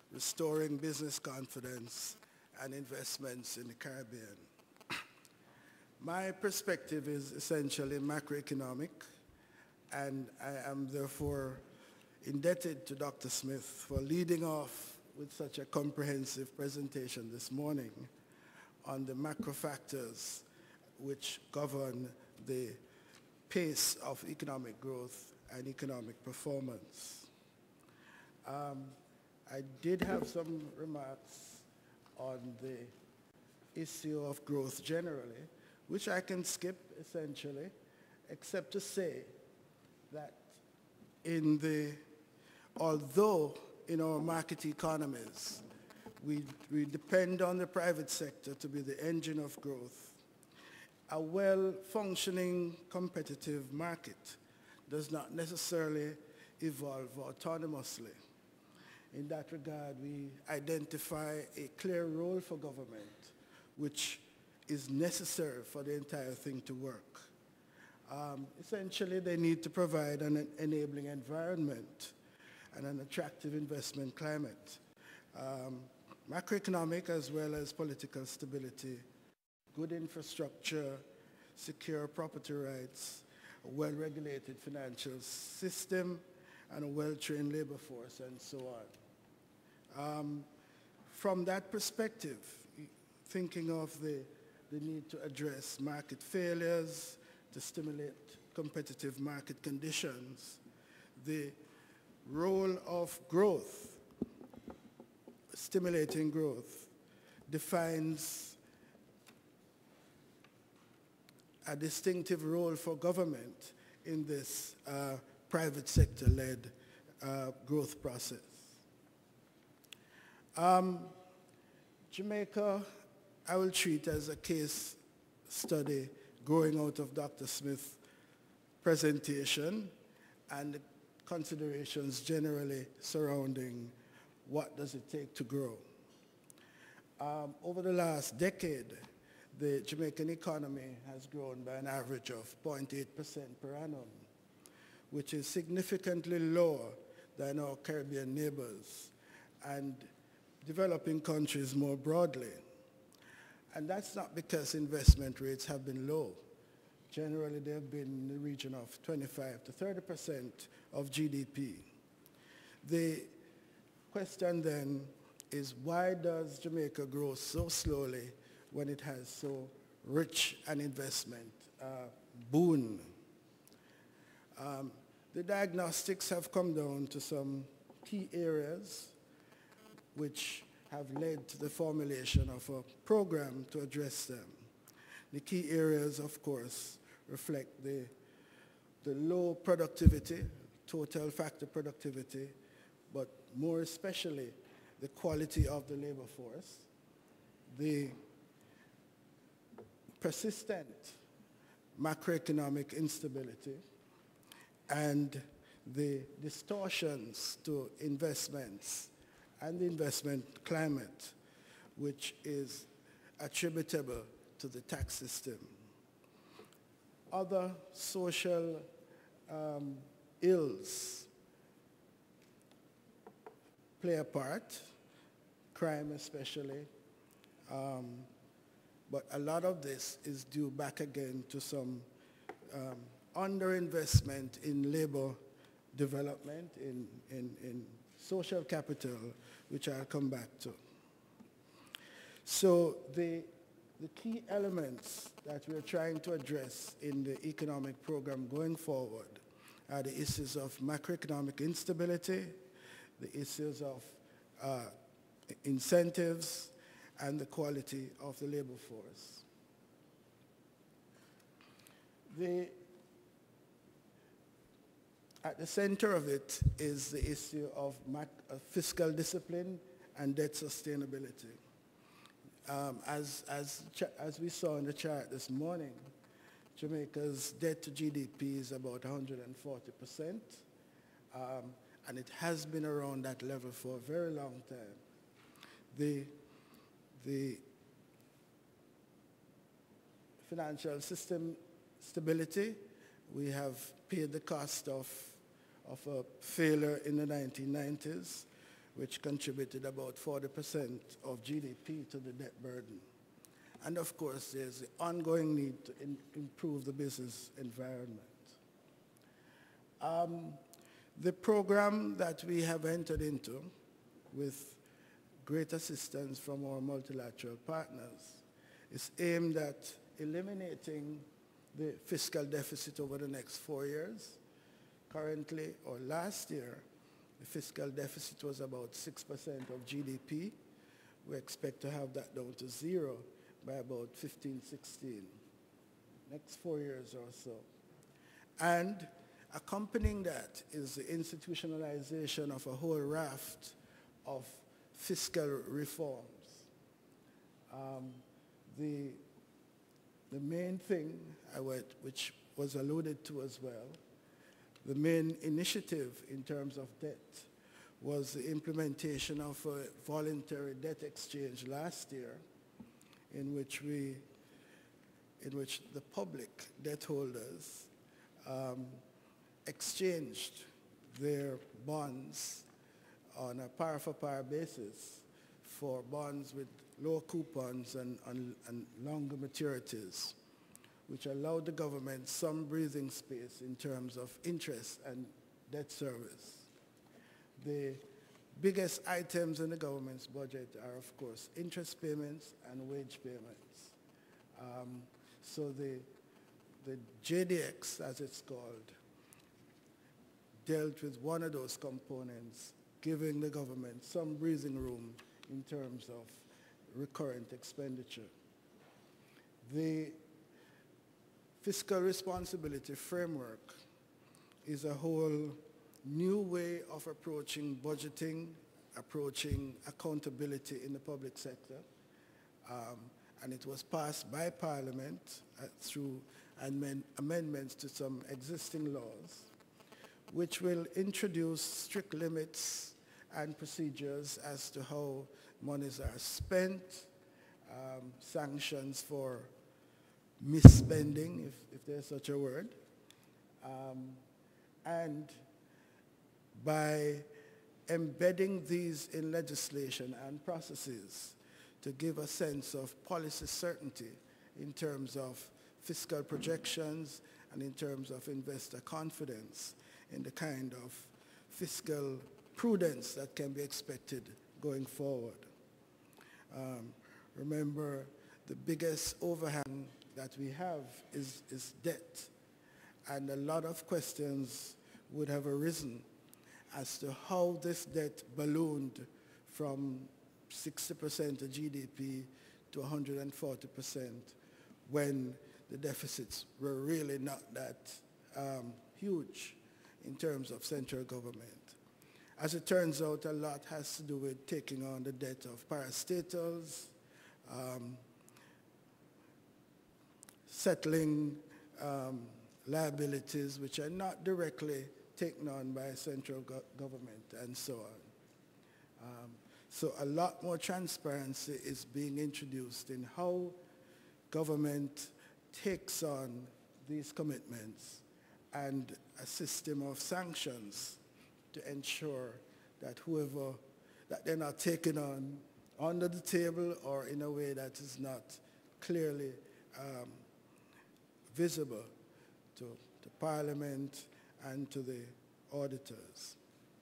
restoring business confidence and investments in the Caribbean. My perspective is essentially macroeconomic, and I am therefore indebted to Dr. Smith for leading off with such a comprehensive presentation this morning on the macro factors which govern the pace of economic growth and economic performance. I did have some remarks on the issue of growth generally, which I can skip essentially, except to say that although in our market economies, we depend on the private sector to be the engine of growth, a well-functioning competitive market does not necessarily evolve autonomously. In that regard, we identify a clear role for government, which is necessary for the entire thing to work. Essentially, they need to provide an enabling environment and an attractive investment climate, macroeconomic as well as political stability, good infrastructure, secure property rights, a well-regulated financial system, and a well-trained labor force, and so on. From that perspective, thinking of the need to address market failures, to stimulate competitive market conditions, the role of growth, stimulating growth, defines a distinctive role for government in this private sector-led growth process. Jamaica, I will treat as a case study growing out of Dr. Smith's presentation and the considerations generally surrounding what does it take to grow. Over the last decade, the Jamaican economy has grown by an average of 0.8% per annum, which is significantly lower than our Caribbean neighbors and developing countries more broadly. And that's not because investment rates have been low. Generally, they have been in the region of 25 to 30% of GDP. The question then is, why does Jamaica grow so slowly when it has so rich an investment boon? The diagnostics have come down to some key areas which have led to the formulation of a program to address them. The key areas, of course, reflect the low productivity, total factor productivity, but more especially the quality of the labor force, the persistent macroeconomic instability, and the distortions to investments and the investment climate, which is attributable to the tax system. Other social ills play a part, crime especially, but a lot of this is due back again to some underinvestment in labor development, in social capital, which I'll come back to. So the key elements that we're trying to address in the economic program going forward are the issues of macroeconomic instability, the issues of incentives, and the quality of the labor force. At the center of it is the issue of fiscal discipline and debt sustainability. As we saw in the chart this morning, Jamaica's debt to GDP is about 140%, and it has been around that level for a very long time. The financial system stability, we have paid the cost of a failure in the 1990s, which contributed about 40% of GDP to the debt burden. And of course, there's the ongoing need to improve the business environment. The program that we have entered into with great assistance from our multilateral partners is aimed at eliminating the fiscal deficit over the next 4 years. Currently, or last year, the fiscal deficit was about 6% of GDP. We expect to have that down to 0 by about 15, 16, next 4 years or so. And accompanying that is the institutionalization of a whole raft of fiscal reforms. The main thing, which was alluded to as well, the main initiative in terms of debt was the implementation of a voluntary debt exchange last year in which the public debt holders exchanged their bonds on a par-for-par basis for bonds with low coupons and longer maturities, which allowed the government some breathing space in terms of interest and debt service. The biggest items in the government's budget are, of course, interest payments and wage payments. So the JDX, as it's called, dealt with one of those components, giving the government some breathing room in terms of recurrent expenditure. The fiscal responsibility framework is a whole new way of approaching budgeting, approaching accountability in the public sector. And it was passed by Parliament through amendments to some existing laws, which will introduce strict limits and procedures as to how monies are spent, sanctions for misspending, if there's such a word, and by embedding these in legislation and processes to give a sense of policy certainty in terms of fiscal projections and in terms of investor confidence in the kind of fiscal prudence that can be expected going forward. Remember, the biggest overhang that we have is debt, and a lot of questions would have arisen as to how this debt ballooned from 60% of GDP to 140% when the deficits were really not that huge in terms of central government. As it turns out, a lot has to do with taking on the debt of parastatals, settling liabilities which are not directly taken on by central government, and so on. So a lot more transparency is being introduced in how government takes on these commitments and a system of sanctions to ensure that that they're not taken on under the table or in a way that is not clearly visible to Parliament and to the auditors.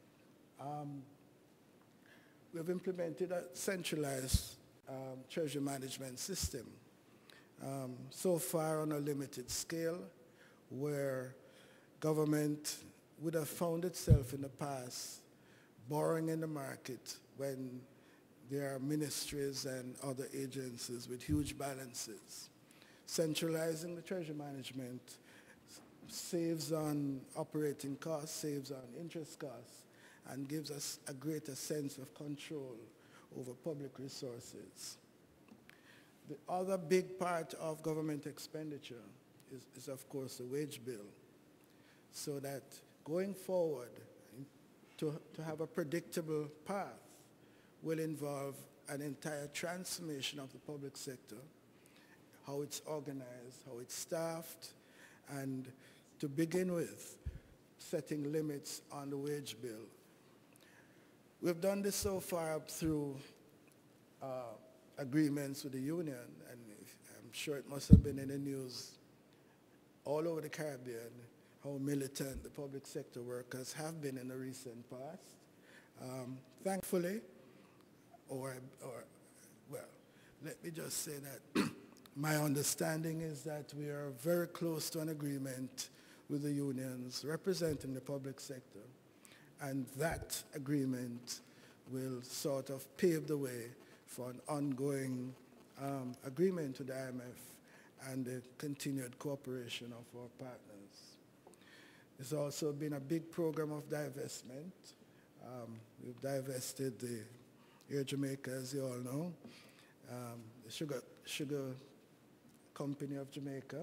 We've implemented a centralized treasury management system, so far on a limited scale, where government would have found itself in the past borrowing in the market when there are ministries and other agencies with huge balances. Centralizing the treasury management saves on operating costs, saves on interest costs, and gives us a greater sense of control over public resources. The other big part of government expenditure is of course, the wage bill, so that going forward, to have a predictable path will involve an entire transformation of the public sector, how it's organized, how it's staffed, and to begin with, setting limits on the wage bill. We've done this so far up through agreements with the union, and I'm sure it must have been in the news all over the Caribbean how militant the public sector workers have been in the recent past. Thankfully, well, let me just say that my understanding is that we are very close to an agreement with the unions representing the public sector, and that agreement will sort of pave the way for an ongoing agreement with the IMF and the continued cooperation of our partners. There's also been a big program of divestment. We've divested the Air Jamaica, as you all know, the sugar company of Jamaica,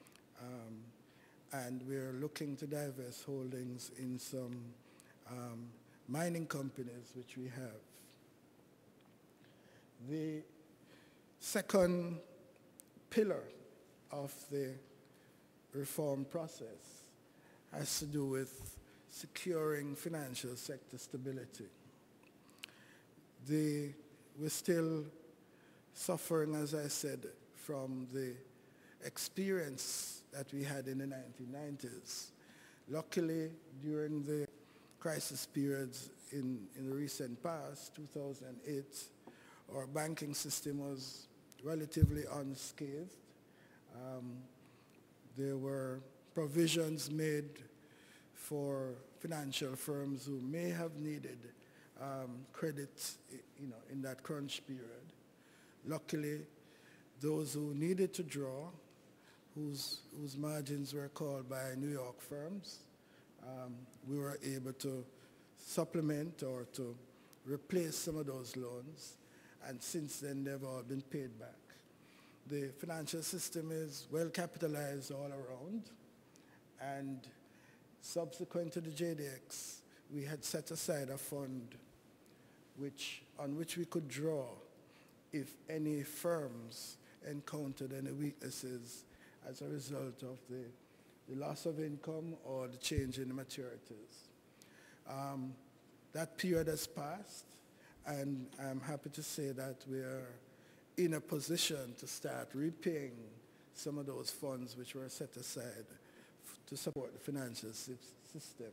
and we're looking to divest holdings in some mining companies which we have. The second pillar of the reform process has to do with securing financial sector stability. We're still suffering, as I said, from the experience that we had in the 1990s. Luckily, during the crisis periods in the recent past, 2008, our banking system was relatively unscathed. There were provisions made for financial firms who may have needed credit, in that crunch period. Luckily, those who needed to draw, whose margins were called by New York firms, we were able to supplement or to replace some of those loans, and since then they've all been paid back. The financial system is well capitalized all around, and subsequent to the JDX, we had set aside a fund on which we could draw if any firms encountered any weaknesses as a result of the loss of income or the change in the maturities. That period has passed, and I'm happy to say that we are in a position to start repaying some of those funds which were set aside to support the financial system.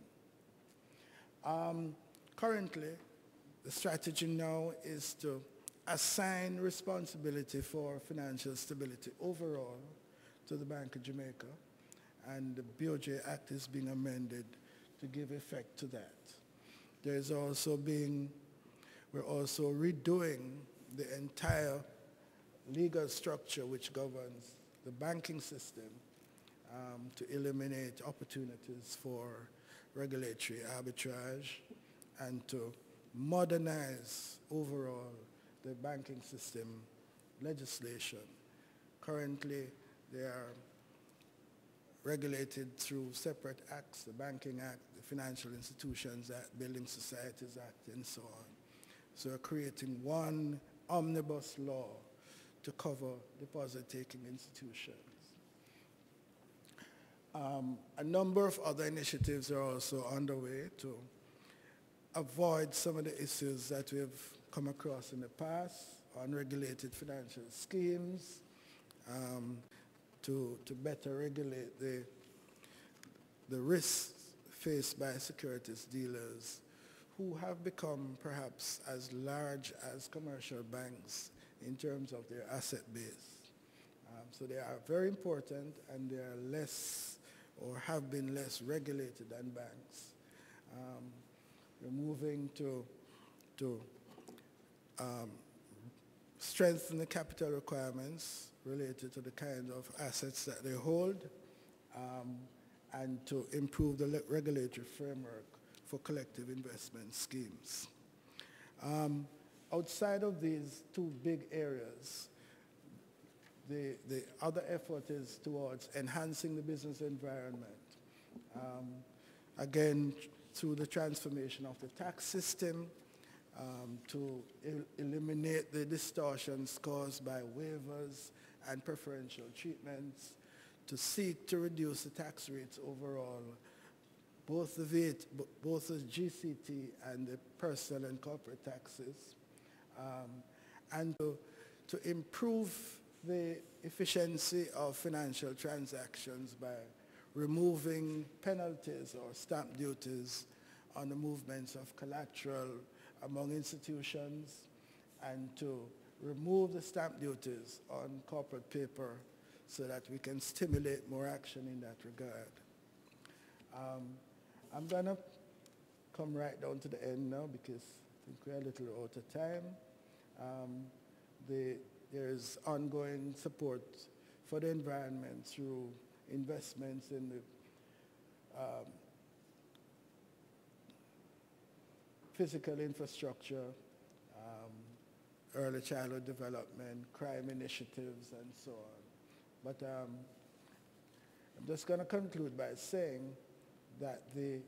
Currently, the strategy now is to assign responsibility for financial stability overall to the Bank of Jamaica, and the BOJ Act is being amended to give effect to that. We're also redoing the entire legal structure which governs the banking system to eliminate opportunities for regulatory arbitrage and to modernize overall the banking system legislation. Currently, they are regulated through separate acts, the Banking Act, the Financial Institutions Act, Building Societies Act, and so on. So we're creating one omnibus law to cover deposit-taking institutions. A number of other initiatives are also underway to avoid some of the issues that we've come across in the past, unregulated financial schemes, to better regulate the risks faced by securities dealers who have become perhaps as large as commercial banks in terms of their asset base. So they are very important, and they are less or have been less regulated than banks. We're moving to strengthen the capital requirements related to the kind of assets that they hold, and to improve the regulatory framework for collective investment schemes. Outside of these two big areas, the other effort is towards enhancing the business environment. Again, through the transformation of the tax system, to eliminate the distortions caused by waivers and preferential treatments, to seek to reduce the tax rates overall both the VAT, both the GCT and the personal and corporate taxes, and to improve the efficiency of financial transactions by removing penalties or stamp duties on the movements of collateral among institutions, and to remove the stamp duties on corporate paper so that we can stimulate more action in that regard. I'm going to come right down to the end now because I think we're a little out of time. There is ongoing support for the environment through investments in the physical infrastructure, early childhood development, crime initiatives, and so on. But I'm just going to conclude by saying that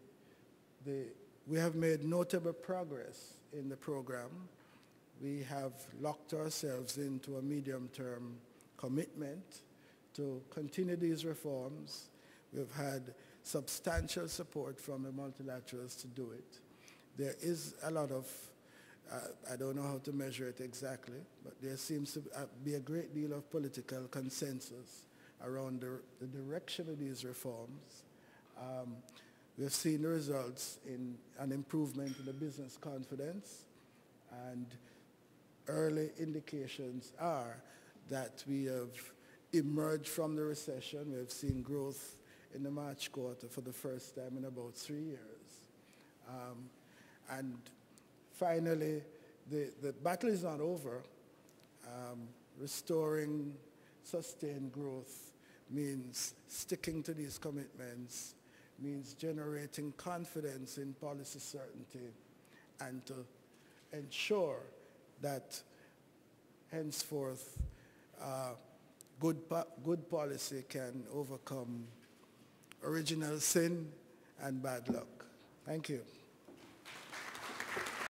we have made notable progress in the program. We have locked ourselves into a medium-term commitment to continue these reforms. We've had substantial support from the multilaterals to do it. There is a lot of, I don't know how to measure it exactly, but there seems to be a great deal of political consensus around the direction of these reforms. We've seen the results in an improvement in the business confidence, and early indications are that we have emerged from the recession. We have seen growth in the March quarter for the first time in about 3 years. And finally, the battle is not over. Restoring sustained growth means sticking to these commitments, means generating confidence in policy certainty, and to ensure that henceforth good policy can overcome original sin and bad luck. Thank you.